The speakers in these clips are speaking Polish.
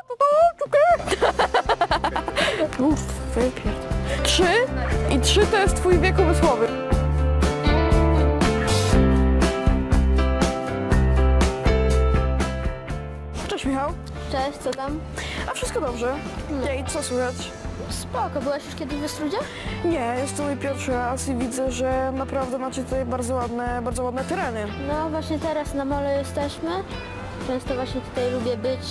Uff, wypierd. 3 i 3 to jest twój wiek umysłowy. Cześć Michał. Cześć, co tam? A wszystko dobrze? No. I co słychać? Spoko, byłaś już kiedyś w Ostrudzie? Nie, jest to mój pierwszy raz i widzę, że naprawdę macie tutaj bardzo ładne tereny. No właśnie teraz na mole jesteśmy. Często właśnie tutaj lubię być.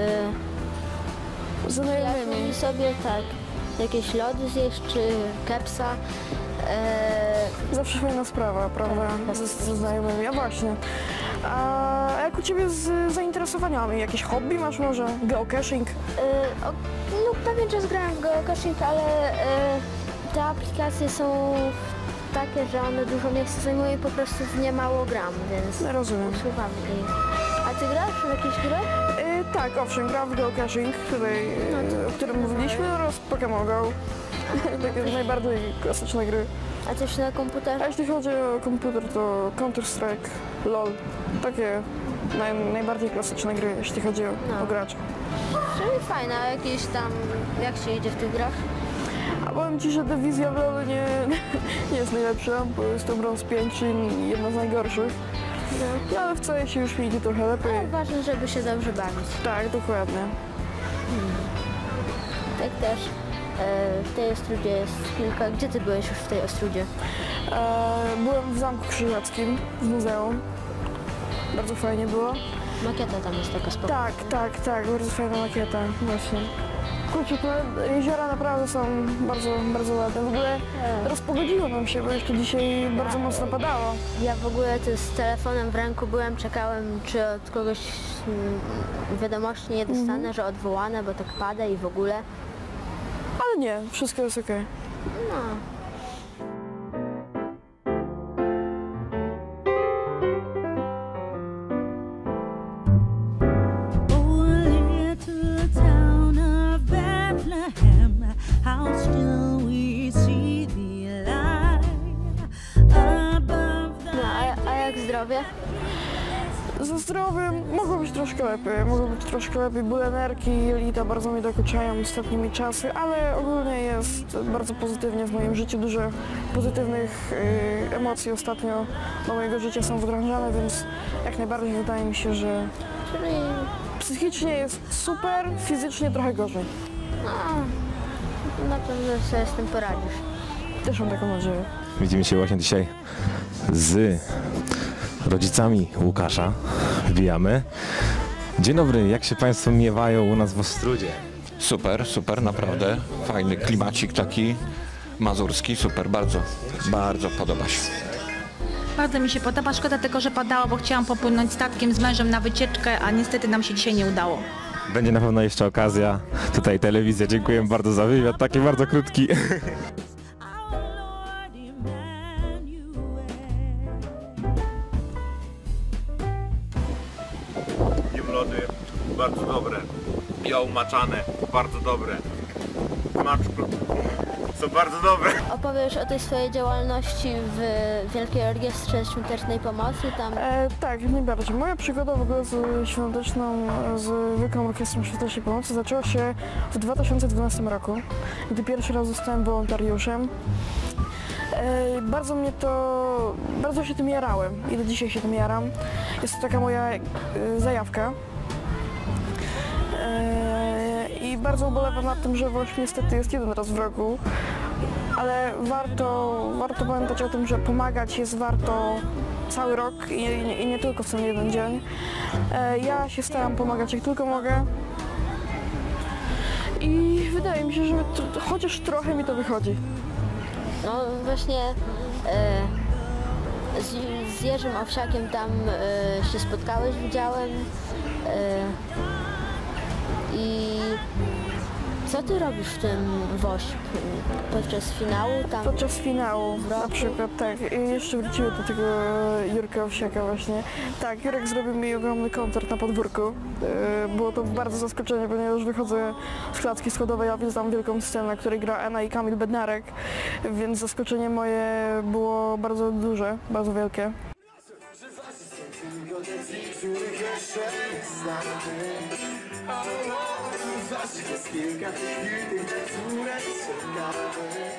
Z Znajomymi znajomymi. sobie, tak. Jakieś lody zjeść, czy kepsa. Zawsze fajna sprawa, prawda? Tak. Ze znajomymi, a właśnie. A jak u ciebie z zainteresowaniami? Jakieś hobby masz może? Geocaching? No pewien czas grałem w geocaching, ale te aplikacje są takie, że one dużo miejsca zajmują i po prostu w nie mało gram, więc No, rozumiem. usuwam ich. A ty grasz w jakieś gry? Tak, owszem, gram w geocaching, o którym mówiliśmy, oraz Pokémon Go. Takie najbardziej klasyczne gry. A coś na A komputerze? jeśli chodzi o komputer, to Counter-Strike, LOL. Takie najbardziej klasyczne gry, jeśli chodzi o graczy. Czyli fajne, a jakieś tam, jak się idzie w tych grach? A powiem ci, że dywizja w LoL nie jest najlepsza, bo jest to brąz 5, czyli jedna z najgorszych. No, ale w CS już mi idzie trochę lepiej. No, ważne, żeby się dobrze bawić. Tak, dokładnie. Tak też. W tej Ostrudzie jest kilka. Gdzie ty byłeś już w tej Ostrudzie? Byłem w Zamku Krzyżackim, w muzeum. Bardzo fajnie było. Makieta tam jest taka spokojna. Tak, bardzo fajna makieta, właśnie. Kurczę, te jeziora naprawdę są bardzo ładne. W ogóle rozpogodziło nam się, bo jeszcze dzisiaj bardzo mocno padało. Ja w ogóle tu z telefonem w ręku byłem, czekałem, czy od kogoś wiadomości nie dostanę, że odwołane, bo tak pada i w ogóle. Ale nie, wszystko jest okej. No. A jak zdrowie? Ze zdrowiem mogło być troszkę lepiej. Były nerki, jelita bardzo mnie dokuczają ostatnimi czasy, ale ogólnie jest bardzo pozytywnie w moim życiu. Dużo pozytywnych emocji ostatnio do mojego życia są wdrażane, więc jak najbardziej wydaje mi się, że Czyli psychicznie jest super, fizycznie trochę gorzej. na pewno sobie z tym poradzisz. Też mam taką nadzieję. Widzimy się właśnie dzisiaj z rodzicami Łukasza. Wbijamy. Dzień dobry, jak się Państwo miewają u nas w Ostrudzie? Super, naprawdę. Fajny klimacik taki mazurski, super, bardzo podoba się. Bardzo mi się podoba, szkoda tylko, że padało, bo chciałam popłynąć statkiem z mężem na wycieczkę, a niestety nam się dzisiaj nie udało. Będzie na pewno jeszcze okazja. Tutaj telewizja, dziękuję bardzo za wywiad, taki bardzo krótki. Lody bardzo dobre, białomaczane, bardzo dobre, smaczko, są bardzo dobre. Opowiesz o tej swojej działalności w Wielkiej Orkiestrze Świątecznej Pomocy, tam Tak, jak najbardziej. Moja przygoda w ogóle z świąteczną, z Wielką Orkiestrą Świątecznej Pomocy zaczęła się w 2012 roku, gdy pierwszy raz zostałem wolontariuszem. Bardzo się tym jarałem i do dzisiaj się tym jaram. Jest to taka moja zajawka. I bardzo ubolewam nad tym, że właśnie niestety jest jeden raz w roku, ale warto pamiętać o tym, że pomagać jest warto cały rok i nie tylko w ten jeden dzień. Ja się staram pomagać jak tylko mogę i wydaje mi się, że chociaż trochę mi to wychodzi. no właśnie z Jerzym Owsiakiem tam się spotkałeś, widziałem. I co ty robisz w tym WOŚP podczas finału? Podczas finału w roku? na przykład, tak. I jeszcze wróciły do tego Jurka Owsiaka właśnie. Tak, Jurek zrobił mi ogromny koncert na podwórku. Było to bardzo zaskoczenie, ponieważ wychodzę z klatki schodowej, a widzę tam wielką scenę, na której gra Ena i Kamil Bednarek, więc zaskoczenie moje było bardzo duże, bardzo wielkie. audycji, których jeszcze nie znamy. Zawsze jest kilka chwil, które czekamy.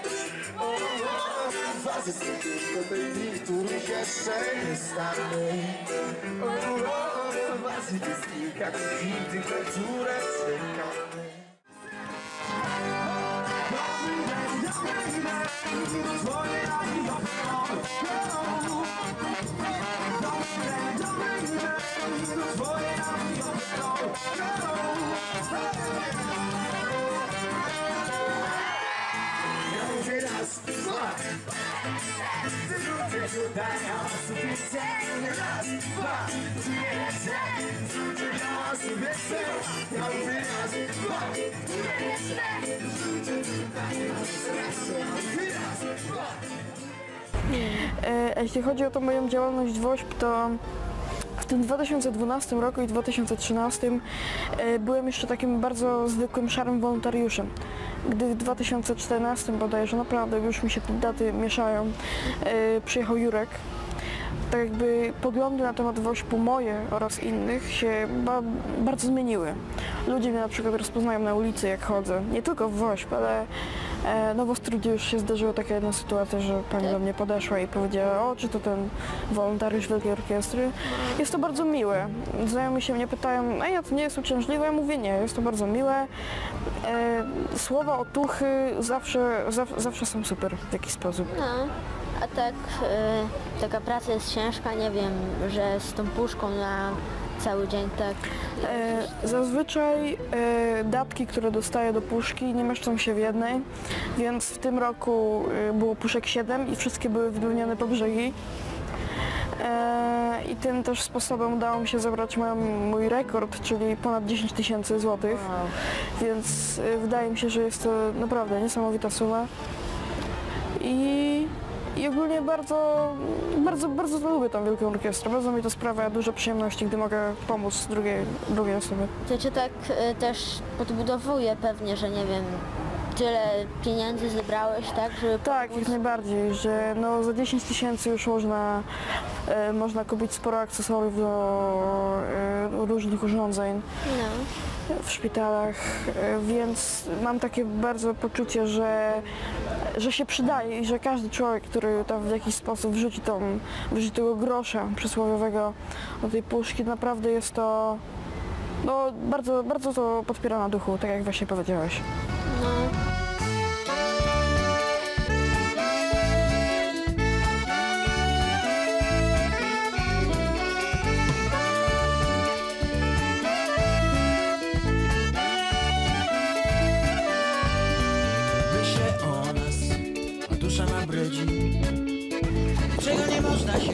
Was jest tylko tej dni, których jeszcze nie znamy. Was jest kilka chwil, które czekamy. Raz, dwa, ludzie dodają sobie sen. Raz, dwa, ludzie dają sobie sen. Ja mówię raz, dwa, ludzie dodają sobie sen. Raz, dwa. Jeśli chodzi o tą moją działalność w WOŚP, to w tym 2012 roku i 2013 byłem jeszcze takim bardzo zwykłym, szarym wolontariuszem. Gdy w 2014 bodajże, naprawdę już mi się te daty mieszają, przyjechał Jurek. Tak jakby poglądy na temat WOŚP-u moje oraz innych się bardzo zmieniły. Ludzie mnie na przykład rozpoznają na ulicy, jak chodzę. Nie tylko w WOŚP, ale no w Ostródzie już się zdarzyła taka jedna sytuacja, że pani do mnie podeszła i powiedziała: o, czy to ten wolontariusz Wielkiej Orkiestry? Jest to bardzo miłe. Znajomi się mnie pytają: a ja to nie jest uciążliwe? Ja mówię: nie, jest to bardzo miłe. Słowa otuchy zawsze są super w jakiś sposób. No, a tak taka praca jest ciężka, nie wiem, że z tą puszką na cały dzień tak. Zazwyczaj datki, które dostaję do puszki, nie mieszczą się w jednej, więc w tym roku było puszek 7 i wszystkie były wypełnione po brzegi. I tym też sposobem udało mi się zebrać mój rekord, czyli ponad 10 000 złotych, więc wydaje mi się, że jest to naprawdę niesamowita suma. I ogólnie bardzo lubię tą Wielką Orkiestrę. Bardzo mi to sprawia dużo przyjemności, gdy mogę pomóc drugiej osobie. To cię tak też podbudowuje pewnie, że nie wiem, tyle pieniędzy zebrałeś, tak? Żeby Tak, jak najbardziej, że no za 10 000 już można kupić sporo akcesoriów do różnych urządzeń w szpitalach, więc mam takie bardzo poczucie, że się przydaje i że każdy człowiek, który tam w jakiś sposób wrzuci tego grosza przysłowiowego do tej puszki, naprawdę jest to no, bardzo to podpiera na duchu, tak jak właśnie powiedziałeś. No. Dusza na brydzi, czego nie można się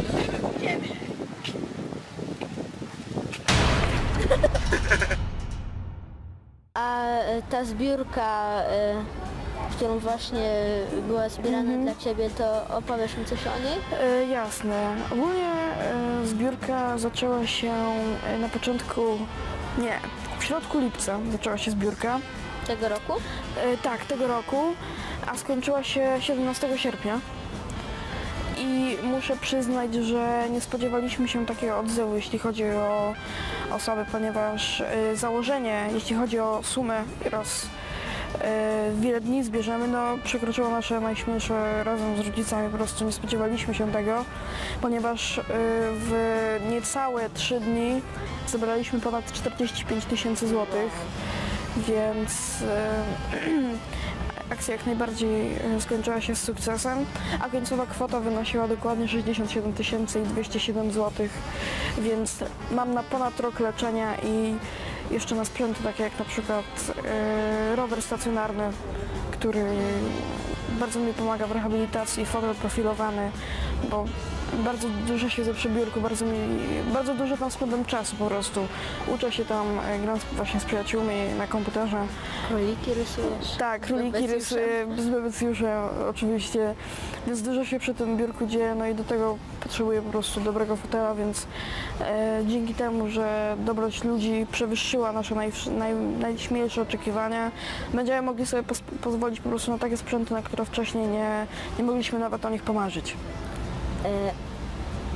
A ta zbiórka, którą właśnie była zbierana dla Ciebie, to opowiesz mi coś o niej? Jasne. Ogólnie zbiórka zaczęła się na początku, nie, w środku lipca zaczęła się zbiórka. Tego roku? Tak, tego roku, a skończyła się 17 sierpnia. I muszę przyznać, że nie spodziewaliśmy się takiego odzewu, jeśli chodzi o osoby, ponieważ założenie, jeśli chodzi o sumę oraz w ile dni zbierzemy, no przekroczyło nasze najśmielsze razem z rodzicami. Po prostu nie spodziewaliśmy się tego, ponieważ w niecałe 3 dni zebraliśmy ponad 45 000 złotych, więc akcja jak najbardziej skończyła się z sukcesem, a końcowa kwota wynosiła dokładnie 67 207 zł, więc mam na ponad rok leczenia i jeszcze na sprzęty takie jak na przykład rower stacjonarny, który bardzo mi pomaga w rehabilitacji, fotel profilowany, bo bardzo dużo siedzę przy biurku, bardzo dużo tam spędzam czasu po prostu. Uczę się tam, gram właśnie z przyjaciółmi na komputerze. Króliki rysujesz? Tak, króliki rysuję z bebecjuszem oczywiście, więc dużo się przy tym biurku dzieje, no i do tego potrzebuję po prostu dobrego fotela, więc dzięki temu, że dobroć ludzi przewyższyła nasze najśmielsze oczekiwania, będziemy mogli sobie pozwolić po prostu na takie sprzęty, na które wcześniej nie mogliśmy nawet o nich pomarzyć.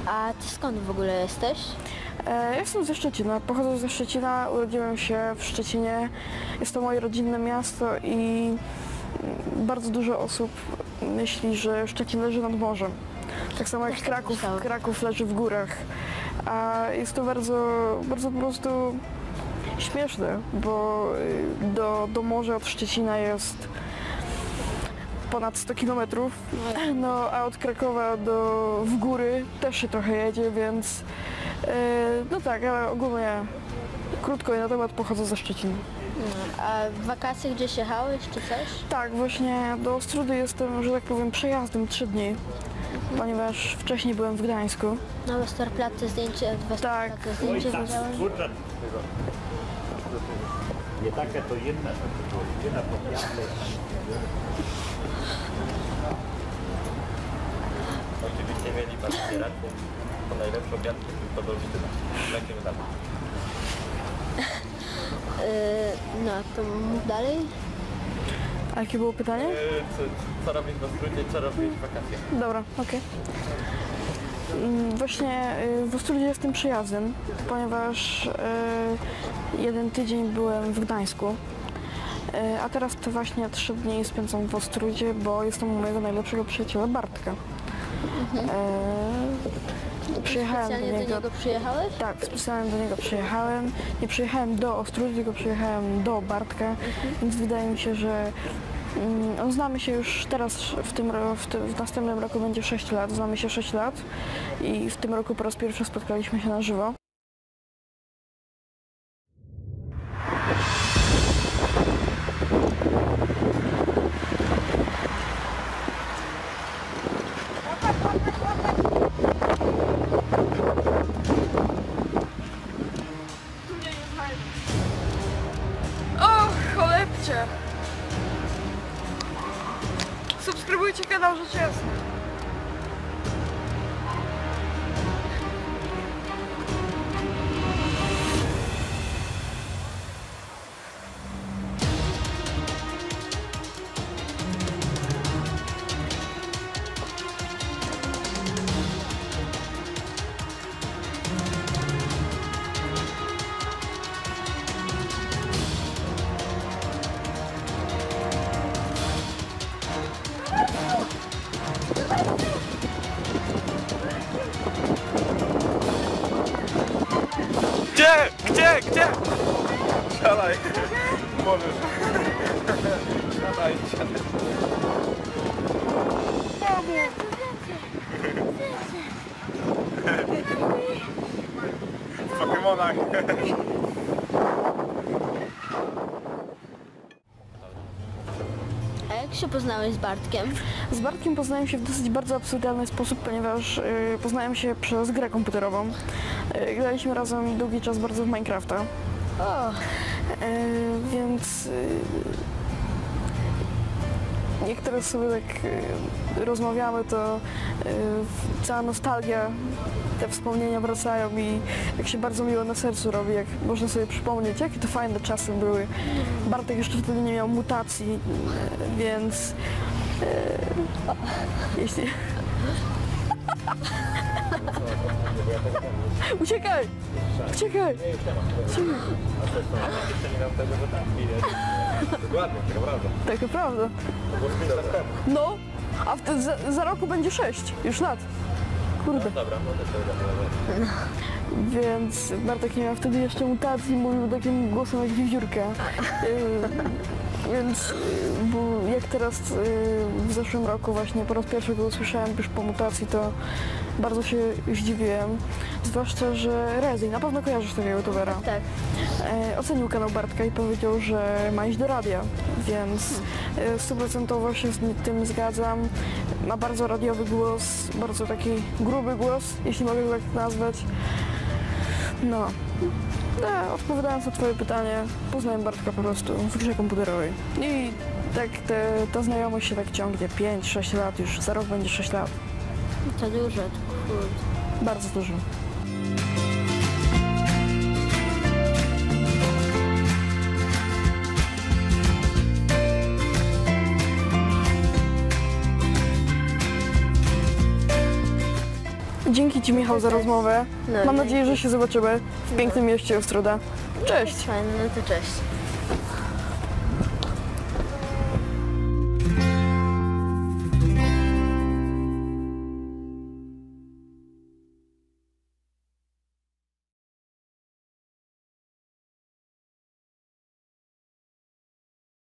A ty skąd w ogóle jesteś? Jestem ze Szczecina, pochodzę ze Szczecina, urodziłem się w Szczecinie. Jest to moje rodzinne miasto i bardzo dużo osób myśli, że Szczecin leży nad morzem. Tak samo jak Też tak myślałam. Kraków leży w górach. A jest to bardzo, bardzo po prostu śmieszne, bo do morza od Szczecina jest ponad 100 km, no a od Krakowa w góry też się trochę jedzie, więc no tak, ale ogólnie krótko i na temat pochodzę ze Szczecina. A w wakacje gdzieś jechałeś czy coś? Tak, właśnie do Ostródy jestem, że tak powiem, przejazdem 3 dni, ponieważ wcześniej byłem w Gdańsku. Na Westerplatte zdjęcie, Tak. zdjęcie widziałem. Kurczę, nie takie to jedna, to jedna podjazdy. Oczywiście mieli Państwo rację, to najlepsze obiadki, tylko do wizyty. Jakie wydamy? No to mów dalej. A jakie było pytanie? Co robić w Ostródzie, co robić w wakacjach? Dobra, okej. Właśnie w Ostródzie jestem przejazdem, ponieważ 1 tydzień byłem w Gdańsku, a teraz to właśnie 3 dni spędzam w Ostródzie, bo jestem u mojego najlepszego przyjaciela Bartka. Przyjechałem Specjalnie do niego przyjechałeś? Tak, specjalnie do niego przyjechałem. Nie przyjechałem do Ostródy, tylko przyjechałem do Bartka, więc wydaje mi się, że znamy się już teraz, w następnym roku będzie 6 lat, znamy się 6 lat i w tym roku po raz pierwszy spotkaliśmy się na żywo. O, cholebcie! Subskrybujcie kanał Rzecz Jasna. Gdzie? Siadaj. Możesz. Siadaj. W Pokemonach. A jak się poznałeś z Bartkiem? Z Bartkiem poznałem się w dosyć bardzo absurdalny sposób, ponieważ poznałem się przez grę komputerową. Graliśmy razem długi czas bardzo w Minecrafta. O, Więc jak teraz sobie tak rozmawiamy, to cała nostalgia, te wspomnienia wracają i jak się bardzo miło na sercu robi, jak można sobie przypomnieć, jakie to fajne czasy były. Bartek jeszcze wtedy nie miał mutacji, więc jeśli... Uciekaj! Uciekaj! Dokładnie, taka prawda. Taka prawda. No, a za roku będzie 6 już lat. Kurde. Dobra, no to dobra. Więc Bartek nie miał wtedy jeszcze mutacji, mówił takim głosem jak wiewiórka. Więc bo jak teraz w zeszłym roku właśnie po raz pierwszy go usłyszałem już po mutacji, to bardzo się zdziwiłem. Zwłaszcza, że Rezi, na pewno kojarzysz tego youtubera. tak. Ocenił kanał Bartka i powiedział, że ma iść do radia, więc 100% się z tym zgadzam. Ma bardzo radiowy głos, bardzo taki gruby głos, jeśli mogę go tak nazwać. No, odpowiadając na twoje pytanie, poznałem Bartka po prostu w grze komputerowej. I tak ta znajomość się tak ciągnie, 5-6 lat już, za rok będzie 6 lat. To dużo, to kurde. Bardzo dużo. Dzięki Ci, Michał, za rozmowę. No, Mam dzięki. nadzieję, że się zobaczymy w pięknym mieście Ostroda. Cześć! Fajne, no to cześć.